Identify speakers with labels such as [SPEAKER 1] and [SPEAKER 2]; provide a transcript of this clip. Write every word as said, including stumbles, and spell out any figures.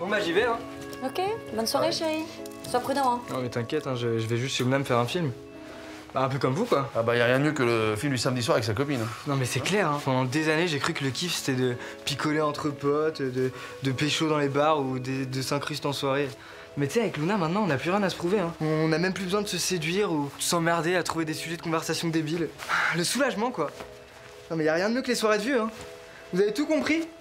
[SPEAKER 1] Bon bah j'y vais hein.
[SPEAKER 2] Ok, bonne soirée ouais. Chérie. Sois prudent hein.
[SPEAKER 1] Non mais t'inquiète, hein, je, je vais juste chez Luna me faire un film. Bah un peu comme vous quoi.
[SPEAKER 3] Ah bah y a rien de mieux que le film du samedi soir avec sa copine.
[SPEAKER 1] Non mais c'est clair, hein. Pendant des années j'ai cru que le kiff c'était de picoler entre potes, de, de pécho dans les bars ou de, de s'incruster en soirée. Mais tu sais, avec Luna, maintenant, on n'a plus rien à se prouver. Hein. On n'a même plus besoin de se séduire ou de s'emmerder à trouver des sujets de conversation débiles. Le soulagement, quoi. Non, mais y a rien de mieux que les soirées de vieux, hein. Vous avez tout compris?